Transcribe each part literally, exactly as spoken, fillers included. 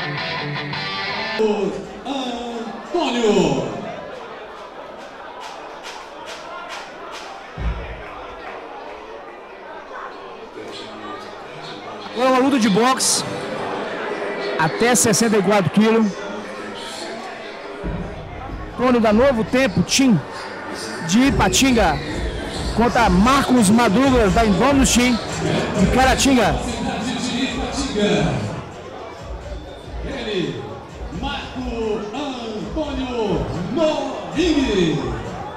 Antônio. É uma luta de boxe até sessenta e quatro quilos. Antônio da Novo Tempo, Team de Ipatinga, contra Marcos Madruga da Indôminos Team de Caratinga. Ele, Marco Antônio no ringue.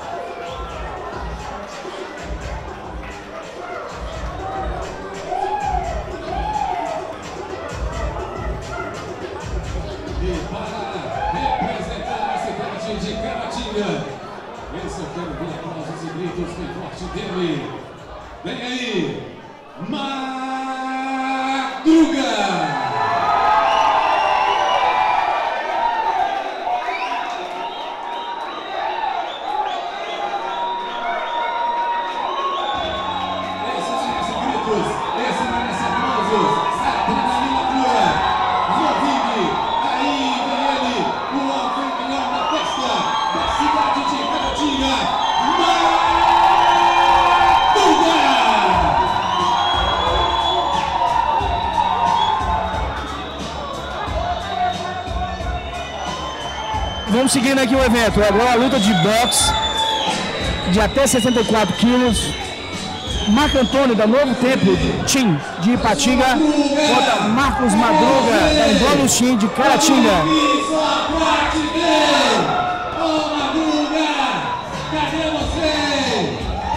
E para representar a cidade de Caratinga, esse eu quero ver aplausos e gritos bem forte dele. Vem aí, Madruga! Vamos seguindo aqui o evento. Agora a luta de boxe de até sessenta e quatro quilos. Marco Antônio da Novo Tempo, Team de Ipatinga, contra Marcos Madruga da Indôminos Team de Caratinga. Cadê você?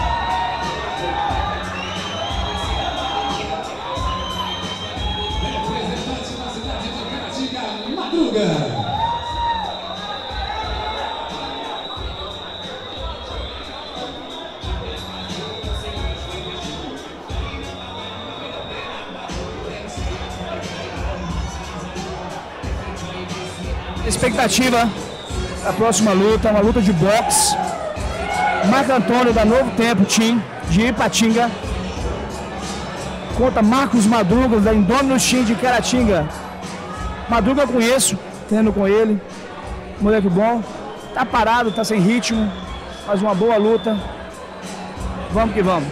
Representante da cidade de Caratinga, Madruga. Expectativa da próxima luta, uma luta de boxe. Marco Antônio da Novo Tempo, Team de Ipatinga, contra Marcos Madruga da Indôminos Team de Caratinga. Madruga eu conheço, treino com ele, moleque bom, tá parado, tá sem ritmo, faz uma boa luta. Vamos que vamos.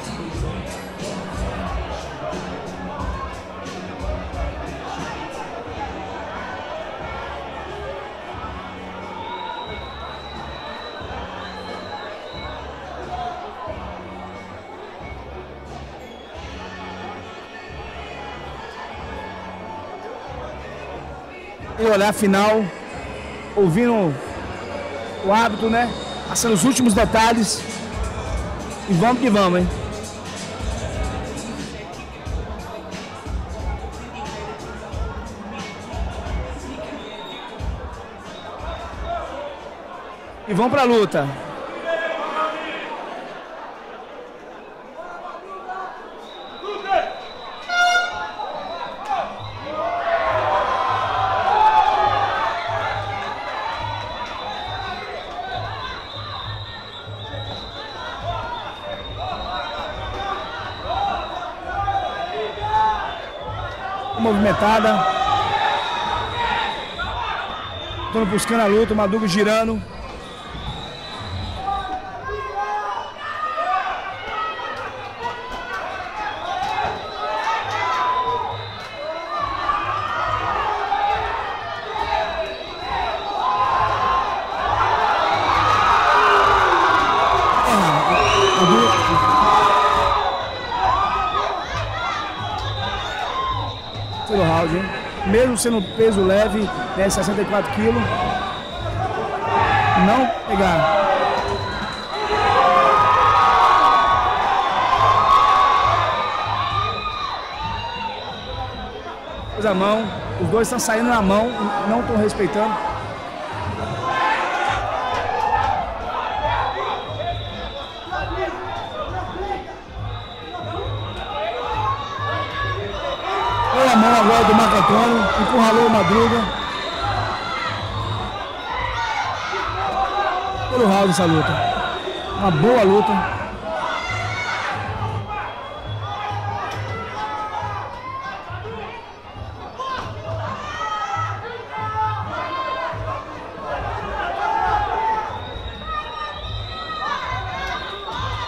E olhar a final, ouvindo o árbitro, né? Passando os últimos detalhes. E vamos que vamos, hein? E vamos pra luta. Movimentada, estão buscando a luta, o Madruga girando. Round, hein? Mesmo sendo peso leve, né, sessenta e quatro quilos, não pegar. Pôs a mão, os dois estão saindo na mão, não estão respeitando. A mão agora do Marco Antônio, empurralou o Madruga. Pelo round essa luta. Uma boa luta.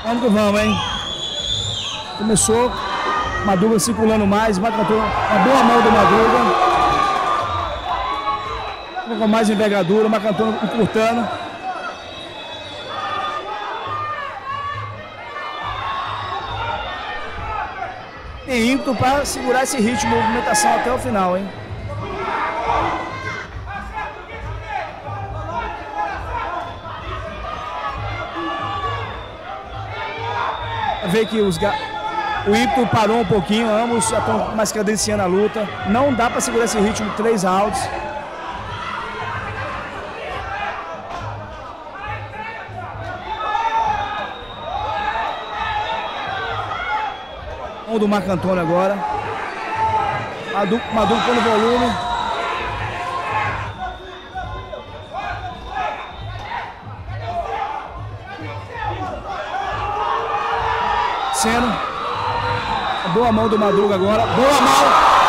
Vamos que vamos, hein? Começou, Madruga circulando mais, Macantona, uma boa mão do Madruga. Com mais envergadura, Macantona encurtando. Tem ímpeto para segurar esse ritmo de movimentação até o final, hein? Vê que os ga... o ímpeto parou um pouquinho, ambos já estão mais cadenciando a luta. Não dá para segurar esse ritmo três rounds. Um do Marco Antônio agora. Madruga pondo volume. Seno. Boa mão do Madruga agora. Boa mão.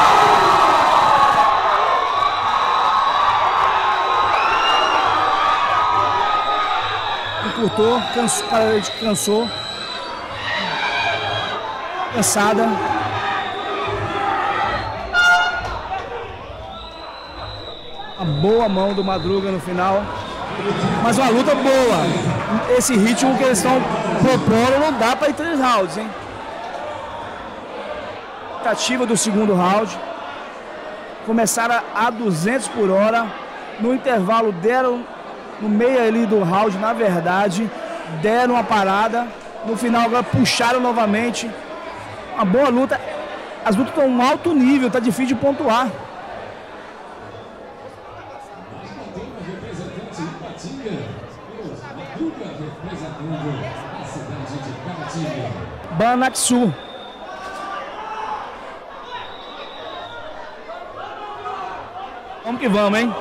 Encurtou. Cansou, cansou. Cansada. A boa mão do Madruga no final. Mas uma luta boa. Esse ritmo que eles estão propondo não dá para ir três rounds, hein? Tentativa do segundo round. Começaram a duzentos por hora. No intervalo deram, no meio ali do round, na verdade, deram uma parada. No final agora puxaram novamente. Uma boa luta. As lutas estão em um alto nível, tá difícil de pontuar. Banaksu. Vamos que vamos, hein?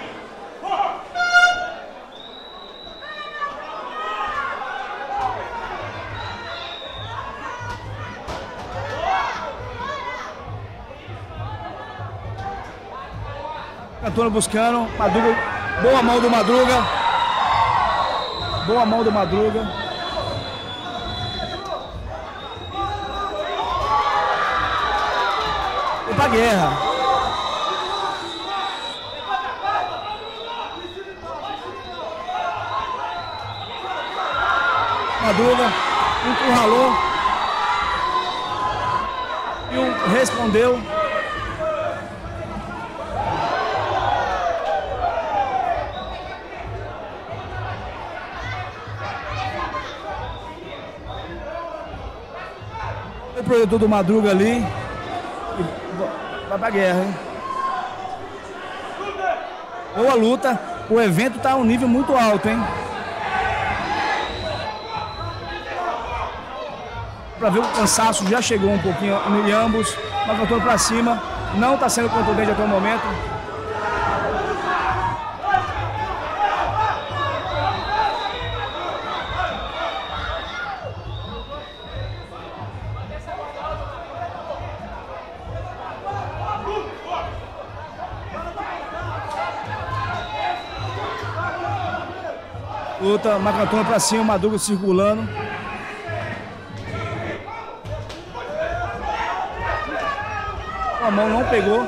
Antônio buscando, Madruga, boa mão do Madruga. Boa mão do Madruga. E pra guerra. Madruga encurralou. E um respondeu. O projetor do Madruga ali. E vai pra guerra, hein? Boa luta. O evento tá a um nível muito alto, hein? Pra ver o cansaço já chegou um pouquinho em ambos. Mas voltou pra cima. Não tá sendo contundente até o momento. Luta, Macantona pra cima, Madruga circulando. A mão não pegou.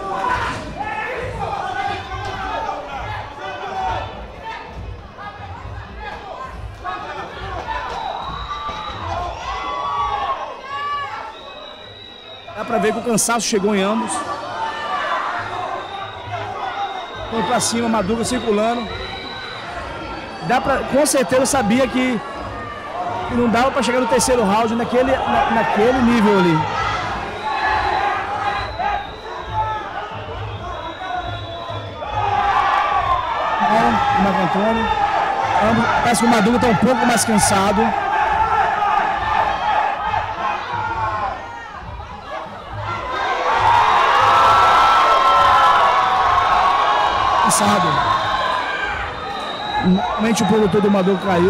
Dá pra ver que o cansaço chegou em ambos. Foi pra cima, Madruga circulando. Dá pra, com certeza eu sabia que, que não dava para chegar no terceiro round naquele, na, naquele nível ali. Bom, o Marco Antônio. Parece que o Madruga está um pouco mais cansado. Cansado. Realmente o produtor do Madruga caiu.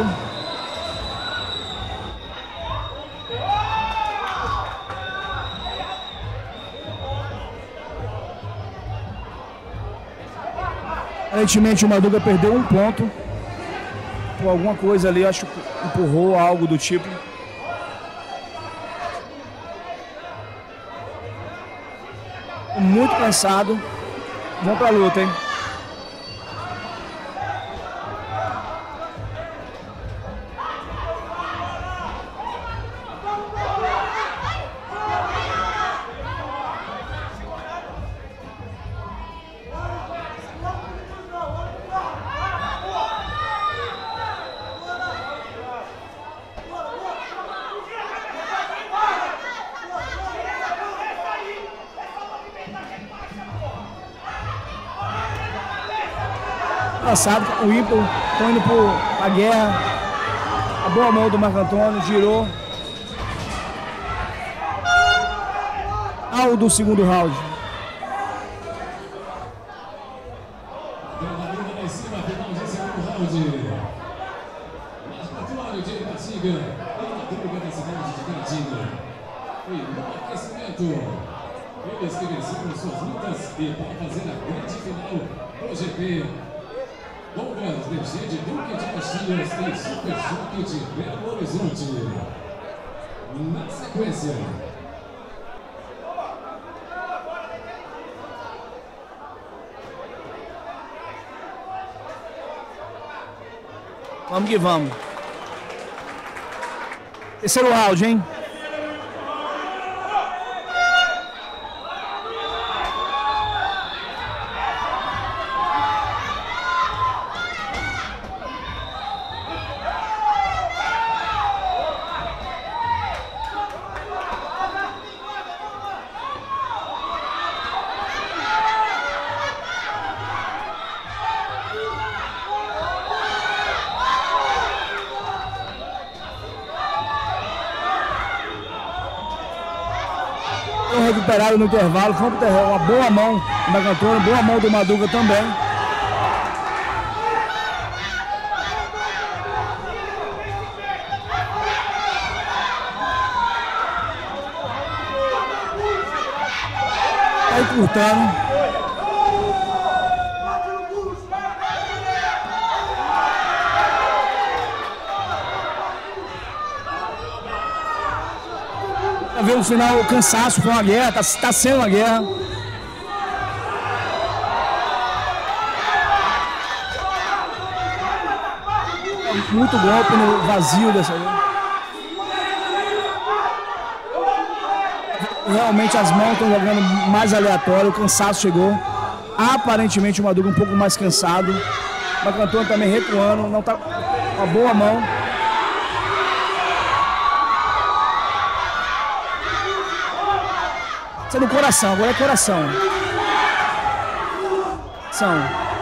Aparentemente o Madruga perdeu um ponto. Por alguma coisa ali, acho que empurrou algo do tipo. Muito cansado. Vamos pra luta, hein? Passado, o Whipple estão indo para a guerra. A boa mão do Marco Antônio, girou. Ao do segundo round. Lá em cima, final de segundo round. Marco Antônio de Ipatinga. E Madruga da cidade de Caratinga. E no aquecimento, eles que venceram suas lutas e para fazer a grande final do G P. Douglas Berger de Duque de Caxias e Super Choque de Belo Horizonte. Na sequência, vamos que vamos. Terceiro round, hein? Recuperado no intervalo, foi uma boa mão do Marco Antônio, boa mão do Madruga também. Tá encurtando. Ver no final o cansaço, foi uma guerra, tá, tá sendo uma guerra. Muito golpe no vazio dessa vez. Realmente as mãos estão jogando mais aleatório, o cansaço chegou. Aparentemente o Madruga um pouco mais cansado. O Marco Antônio também recuando, não tá uma boa mão. Isso é no coração, agora é coração. São.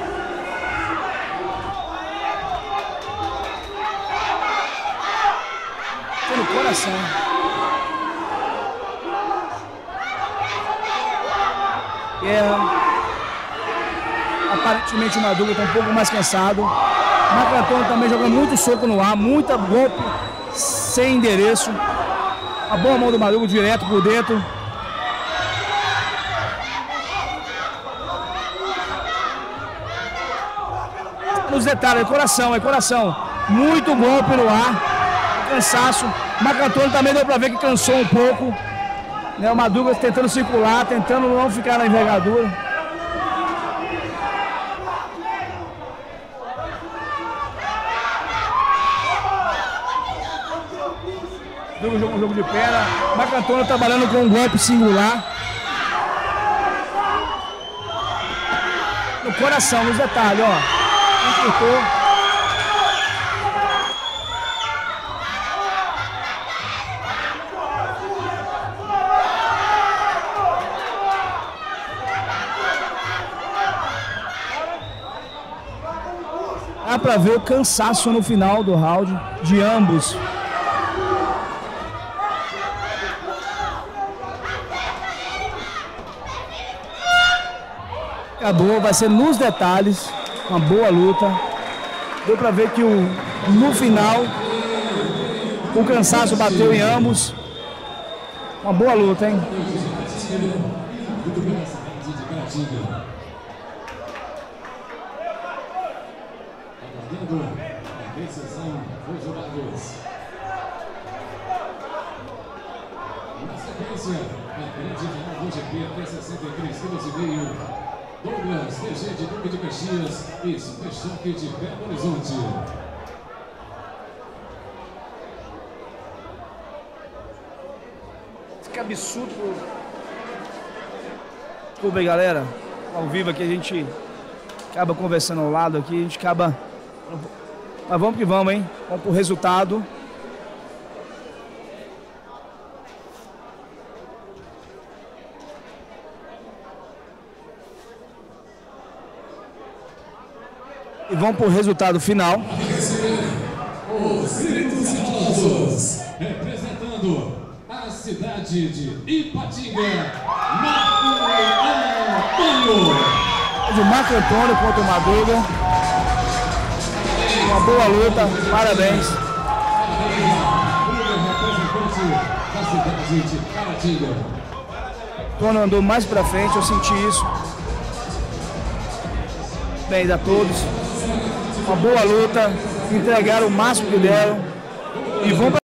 Isso é no coração. Guerra. Aparentemente o Madruga está um pouco mais cansado. O Marco Antônio também jogando muito soco no ar, muita golpe sem endereço. A boa mão do Madruga direto por dentro. Nos detalhes, é coração, é coração. Muito golpe no ar, cansaço. O Marco Antônio também deu para ver que cansou um pouco. Né, o Madruga tentando circular, tentando não ficar na envergadura. Madruga jogou um jogo de perna. O Marco Antônio trabalhando com um golpe singular. No coração, nos detalhes, ó. Encurtou. Dá pra ver o cansaço no final do round de ambos. Acabou, vai ser nos detalhes. Uma boa luta. Deu pra ver que o, no final o cansaço bateu em ambos. Uma boa luta, hein? Na sequência, sequência, na grande final do G P até sessenta e três quilos e meio. Douglas, T G de Duque de Caxias e Super Choque de Belo Horizonte. Que absurdo. Desculpa aí, galera. Ao vivo aqui a gente acaba conversando ao lado aqui, a gente acaba... Mas vamos que vamos, hein? Vamos pro resultado. E vamos pro resultado final. Os gritos e aplausos, representando a cidade de Ipatinga, Marco Antônio. O Marco Antônio contra o Madruga. Uma boa luta, parabéns. Representante da cidade de Ipatinga. Antônio andou mais pra frente, eu senti isso. Bem a todos. Uma boa luta, entregaram o máximo que deram e vão pra